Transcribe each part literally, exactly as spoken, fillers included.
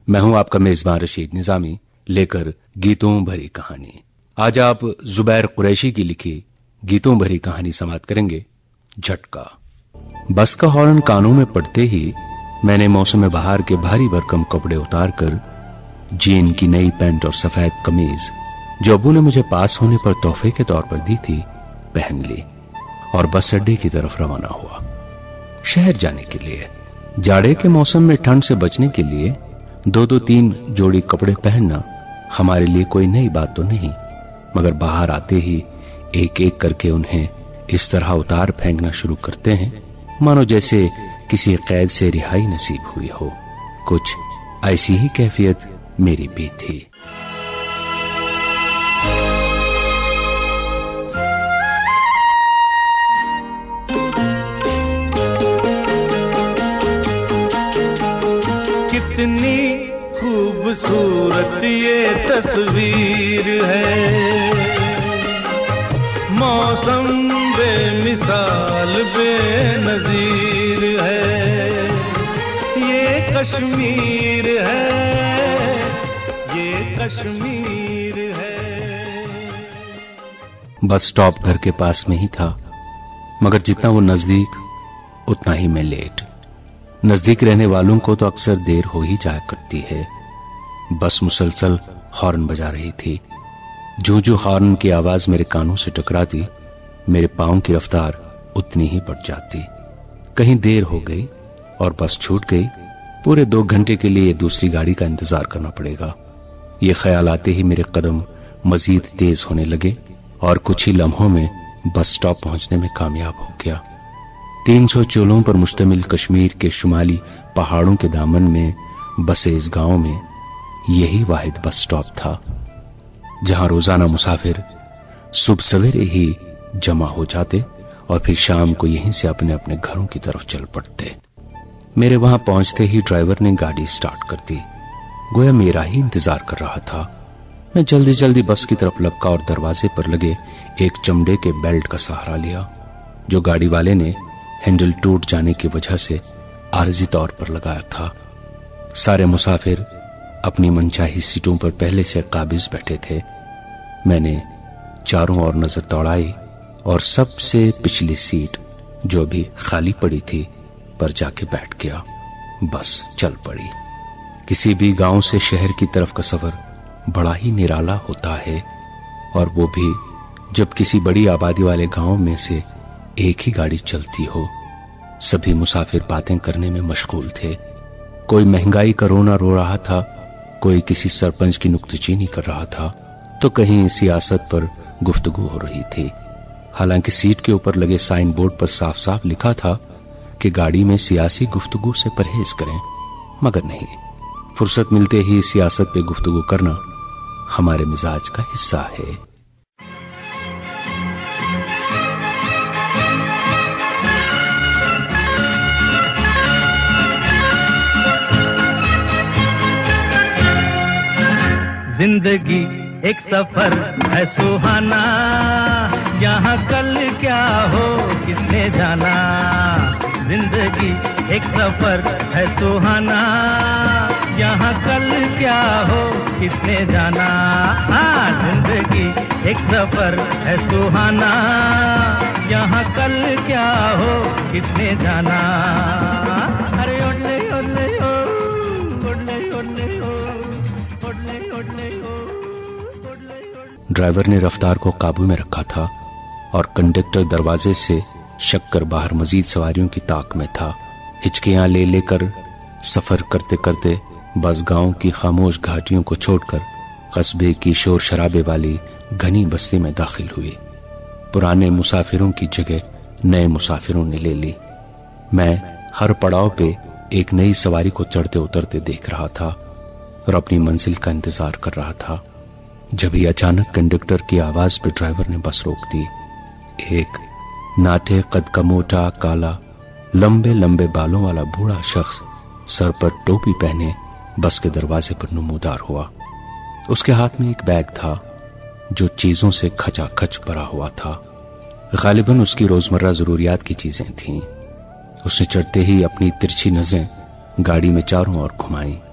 मैं हूं आपका मेजबान रशीद निजामी, लेकर गीतों भरी कहानी। आज आप जुबैर कुरैशी की लिखी गीतों भरी कहानी समाप्त करेंगे, झटका। बस का हॉर्न कानों में पड़ते ही मैंने मौसम बहार के भारी भरकम कपड़े उतारकर जीन की नई पैंट और सफेद कमीज जो अब्बू ने मुझे पास होने पर तोहफे के तौर पर दी थी पहन ली और बस अड्डे की तरफ रवाना हुआ, शहर जाने के लिए। जाड़े के मौसम में ठंड से बचने के लिए दो दो तीन जोड़ी कपड़े पहनना हमारे लिए कोई नई बात तो नहीं, मगर बाहर आते ही एक एक करके उन्हें इस तरह उतार फेंकना शुरू करते हैं मानो जैसे किसी कैद से रिहाई नसीब हुई हो। कुछ ऐसी ही कैफियत मेरी भी थी। कितनी खूबसूरत ये तस्वीर है, मौसम बेमिसाल बेनजीर है, ये कश्मीर है, ये कश्मीर है। बस स्टॉप घर के पास में ही था, मगर जितना वो नजदीक उतना ही मैं लेट। नजदीक रहने वालों को तो अक्सर देर हो ही जाया करती है। बस मुसलसल हॉर्न बजा रही थी। जो जो हॉर्न की आवाज मेरे कानों से टकराती, मेरे पांव की रफ्तार उतनी ही बढ़ जाती। कहीं देर हो गई और बस छूट गई, पूरे दो घंटे के लिए दूसरी गाड़ी का इंतजार करना पड़ेगा। ये ख्याल आते ही मेरे कदम मजीद तेज होने लगे और कुछ ही लम्हों में बस स्टॉप पहुंचने में कामयाब हो गया। तीन सौ चोलों पर मुश्तमिल कश्मीर के शुमाली पहाड़ों के दामन में बसे इस गांव में यही वाहिद बस स्टॉप था, जहां रोजाना मुसाफिर सुबह सवेरे ही जमा हो जाते और फिर शाम को यहीं से अपने अपने घरों की तरफ चल पड़ते। मेरे वहां पहुंचते ही ड्राइवर ने गाड़ी स्टार्ट कर दी, गोया मेरा ही इंतजार कर रहा था। मैं जल्दी जल्दी बस की तरफ लपका और दरवाजे पर लगे एक चमड़े के बेल्ट का सहारा लिया, जो गाड़ी वाले ने हैंडल टूट जाने की वजह से आरजी तौर पर लगाया था। सारे मुसाफिर अपनी मनचाही सीटों पर पहले से काबिज बैठे थे। मैंने चारों ओर नजर दौड़ाई और सबसे पिछली सीट जो भी खाली पड़ी थी पर जाके बैठ गया। बस चल पड़ी। किसी भी गांव से शहर की तरफ का सफर बड़ा ही निराला होता है, और वो भी जब किसी बड़ी आबादी वाले गांव में से एक ही गाड़ी चलती हो। सभी मुसाफिर बातें करने में मशगूल थे। कोई महंगाई का रोना रो रहा था, कोई किसी सरपंच की नुक्ताचीनी कर रहा था, तो कहीं सियासत पर गुफ्तगू हो रही थी। हालांकि सीट के ऊपर लगे साइन बोर्ड पर साफ साफ लिखा था कि गाड़ी में सियासी गुफ्तगू से परहेज करें, मगर नहीं, फुर्सत मिलते ही सियासत पे गुफ्तगू करना हमारे मिजाज का हिस्सा है। जिंदगी एक सफर है सुहाना, यहाँ कल क्या हो किसने जाना। जिंदगी एक सफर है सुहाना, यहाँ कल क्या हो किसने जाना। हाँ, जिंदगी एक सफर है सुहाना, यहाँ कल क्या हो किसने जाना। अरे ओले ओले ओ, ओले ओले ओ, ओले ओले ओ। ड्राइवर ने रफ्तार को काबू में रखा था और कंडक्टर दरवाजे से शक्कर बाहर मजीद सवारियों की ताक में था। हिचकियां ले लेकर सफर करते करते बस गांव की खामोश घाटियों को छोड़कर कस्बे की शोर शराबे वाली घनी बस्ती में दाखिल हुई। पुराने मुसाफिरों की जगह नए मुसाफिरों ने ले ली। मैं हर पड़ाव पे एक नई सवारी को चढ़ते उतरते देख रहा था और अपनी मंजिल का इंतजार कर रहा था। जब ही अचानक कंडक्टर की आवाज पे ड्राइवर ने बस रोक दी। एक नाटे कद का मोटा काला लंबे लंबे बालों वाला बूढ़ा शख्स सर पर टोपी पहने बस के दरवाजे पर नमूदार हुआ। उसके हाथ में एक बैग था जो चीजों से खचाखच भरा हुआ था। गालिबन उसकी रोजमर्रा जरूरियात की चीजें थीं। उसने चढ़ते ही अपनी तिरछी नजरें गाड़ी में चारों ओर घुमाई।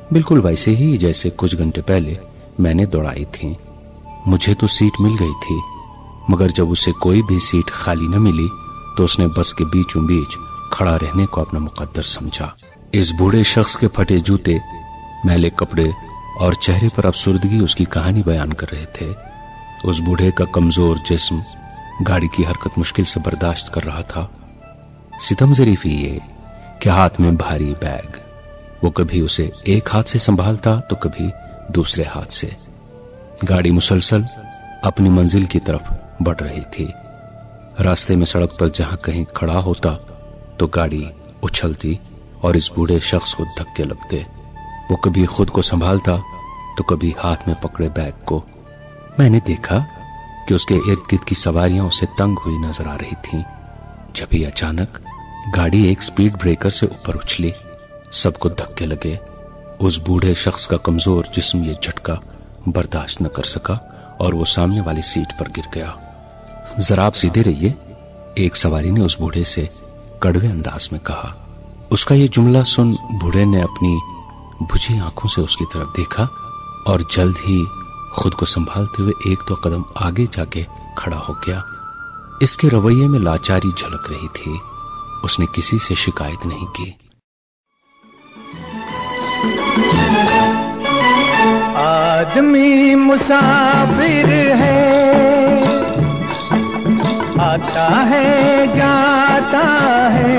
बिल्कुल वैसे ही जैसे कुछ घंटे पहले मैंने दौड़ाई थी। मुझे तो सीट मिल गई थी, मगर जब उसे कोई भी सीट खाली न मिली तो उसने बस के बीचों बीच खड़ा रहने को अपना मुकद्दर समझा। इस बूढ़े शख्स के फटे जूते, मैले कपड़े और चेहरे पर अफसुर्दगी उसकी कहानी बयान कर रहे थे। उस बूढ़े का कमजोर जिस्म गाड़ी की हरकत मुश्किल से बर्दाश्त कर रहा था। सितम ज़रीफ़ी ये कि हाथ में भारी बैग, वो कभी उसे एक हाथ से संभालता तो कभी दूसरे हाथ से। गाड़ी मुसलसल अपनी मंजिल की तरफ बढ़ रही थी। रास्ते में सड़क पर जहां कहीं खड़ा होता तो गाड़ी उछलती और इस बूढ़े शख्स को धक्के लगते। वो कभी खुद को संभालता तो कभी हाथ में पकड़े बैग को। मैंने देखा कि उसके इर्द गिर्द की सवारियां उसे तंग हुई नजर आ रही थीं। जब ही अचानक गाड़ी एक स्पीड ब्रेकर से ऊपर उछली, सबको धक्के लगे। उस बूढ़े शख्स का कमजोर जिस्म ये झटका बर्दाश्त न कर सका और वो सामने वाली सीट पर गिर गया। जरा आप सीधे रहिए, एक सवारी ने उस बूढ़े से कड़वे अंदाज में कहा। उसका ये जुमला सुन बूढ़े ने अपनी बुझी आंखों से उसकी तरफ देखा और जल्द ही खुद को संभालते हुए एक दो कदम आगे जाके खड़ा हो गया। इसके रवैये में लाचारी झलक रही थी। उसने किसी से शिकायत नहीं की। आदमी मुसाफिर है, आता है जाता है,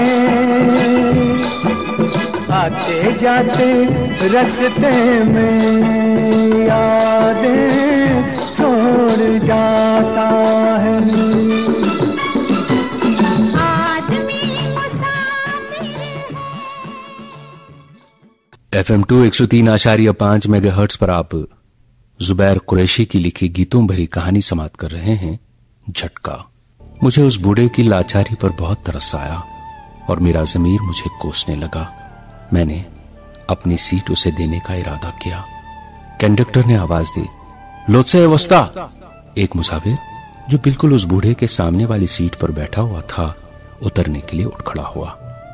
आते जाते रास्ते में यादें छोड़ जाता है। एफ एम टू एक सौ तीन आशारिया पांच मेगाहर्ट्ज पर आप जुबैर कुरैशी की लिखी गीतों भरी कहानी समाप्त कर रहे हैं झटका। मुझे उस बूढ़े की लाचारी पर बहुत तरस आया और मेरा ज़मीर मुझे कोसने लगा। मैंने अपनी सीट उसे देने का इरादा किया। कंडक्टर ने आवाज दी, लोचे वस्ता। एक मुसाफिर जो बिल्कुल उस बूढ़े के सामने वाली सीट पर बैठा हुआ था उतरने के लिए उठ खड़ा हुआ।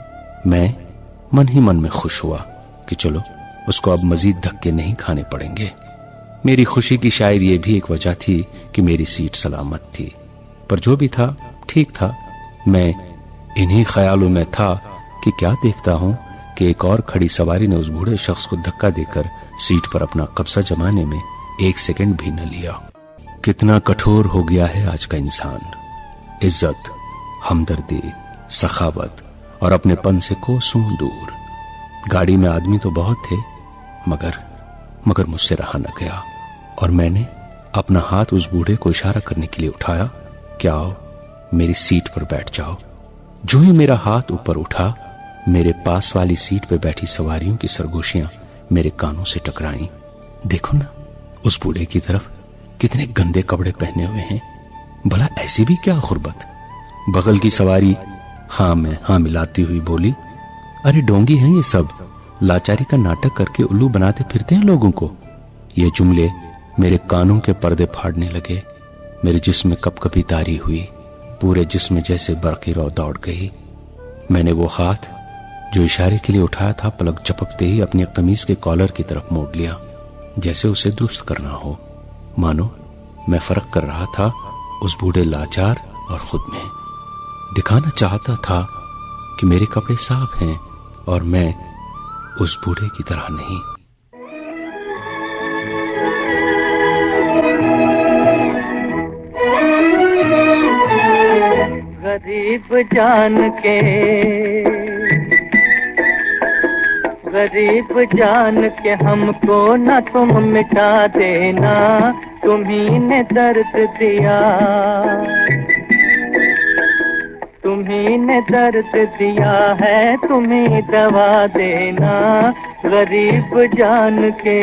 मैं मन ही मन में खुश हुआ कि चलो उसको अब मजीद धक्के नहीं खाने पड़ेंगे। मेरी खुशी की शायद ये भी एक वजह थी कि मेरी सीट सलामत थी, पर जो भी था ठीक था। मैं इन्हीं ख्यालों में था कि क्या देखता हूं कि एक और खड़ी सवारी ने उस बूढ़े शख्स को धक्का देकर सीट पर अपना कब्जा जमाने में एक सेकंड भी न लिया। कितना कठोर हो गया है आज का इंसान। इज्जत, हमदर्दी, सखावत और अपनेपन से कोसों दूर। गाड़ी में आदमी तो बहुत थे, मगर मगर मुझसे रहा न गया और मैंने अपना हाथ उस बूढ़े को इशारा करने के लिए उठाया कि आओ मेरी सीट पर बैठ जाओ। जो ही मेरा हाथ ऊपर उठा, मेरे पास वाली सीट पर बैठी सवारियों की सरगोशियां मेरे कानों से टकराईं। देखो ना, उस बूढ़े की तरफ कितने गंदे कपड़े पहने हुए हैं। भला ऐसी भी क्या गुर्बत। बगल की सवारी हाँ में हाँ मिलाती हुई बोली, अरे डोंगी हैं ये सब, लाचारी का नाटक करके उल्लू बनाते फिरते हैं लोगों को। ये जुमले मेरे कानों के पर्दे फाड़ने लगे। मेरे जिस्म में कपकपी तारी हुई, पूरे जिस्म में जैसे बरक़ी रौ दौड़ गई। मैंने वो हाथ जो इशारे के लिए उठाया था पलक झपकते ही अपनी कमीज के कॉलर की तरफ मोड़ लिया, जैसे उसे दुरुस्त करना हो। मानो मैं फर्क कर रहा था उस बूढ़े लाचार और खुद में। दिखाना चाहता था कि मेरे कपड़े साफ हैं और मैं उस बूढ़े की तरह नहीं। गरीब जान के गरीब जान के हमको न तुम मिटा देना, तुम्ही ने दर्द दिया, तुम्ही ने दर्द दिया है, तुम्ही दवा देना गरीब जान के।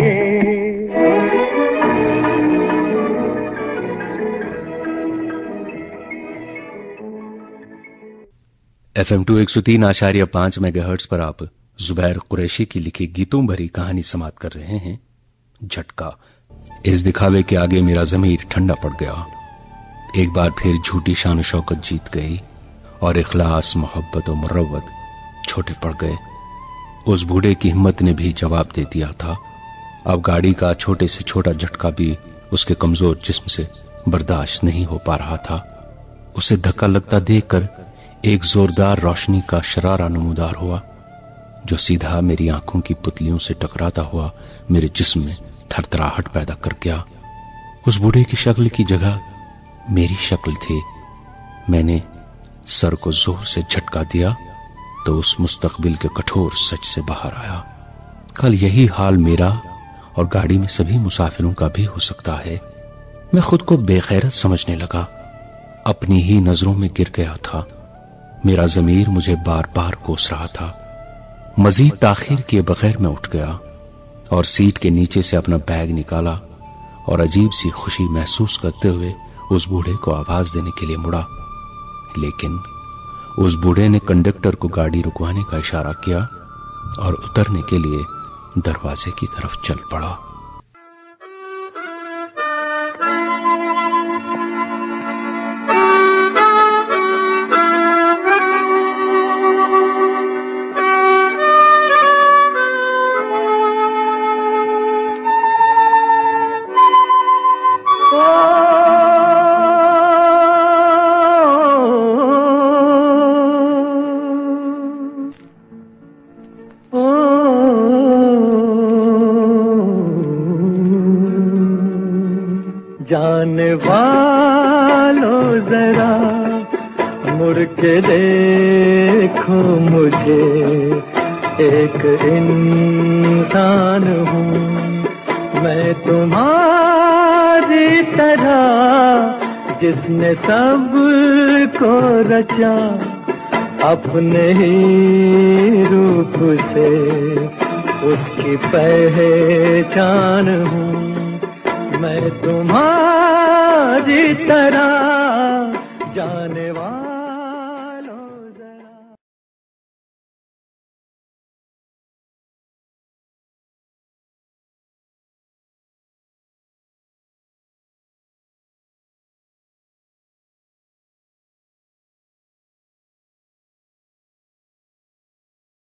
एफ एम टू एक सौ तीन आशार्य पांच मेगाहर्ट्ज पर आप जुबैर कुरैशी की लिखी गीतों भरी कहानी समाप्त कर रहे हैं झटका। इस दिखावे के आगे मेरा ज़मीर ठंडा पड़ गया। एक बार फिर झूठी शान शौकत जीत गई और इखलास, मोहब्बत और मुरव्वत छोटे पड़ गए। उस बूढ़े की हिम्मत ने भी जवाब दे दिया था। अब गाड़ी का छोटे से छोटा झटका भी उसके कमजोर जिस्म से बर्दाश्त नहीं हो पा रहा था। उसे धक्का लगता देखकर एक जोरदार रोशनी का शरारा नमूदार हुआ, जो सीधा मेरी आंखों की पुतलियों से टकराता हुआ मेरे जिस्म में थरथराहट पैदा कर गया। उस बूढ़े की शक्ल की जगह मेरी शक्ल थी। मैंने सर को जोर से झटका दिया तो उस मुस्तकबिल के कठोर सच से बाहर आया। कल यही हाल मेरा और गाड़ी में सभी मुसाफिरों का भी हो सकता है। मैं खुद को बेखैरत समझने लगा, अपनी ही नजरों में गिर गया था। मेरा जमीर मुझे बार बार कोस रहा था। मजीद ताखीर किए बगैर मैं उठ गया और सीट के नीचे से अपना बैग निकाला और अजीब सी खुशी महसूस करते हुए उस बूढ़े को आवाज देने के लिए मुड़ा, लेकिन उस बूढ़े ने कंडक्टर को गाड़ी रुकवाने का इशारा किया और उतरने के लिए दरवाजे की तरफ चल पड़ा। जाने वालों जरा मुड़ के देखो मुझे, एक इंसान हूँ मैं तुम्हारी तरह, जिसने सब को रचा अपने ही रूप से, उसकी पहचान हूँ मैं तुम्हारी तरह। जाने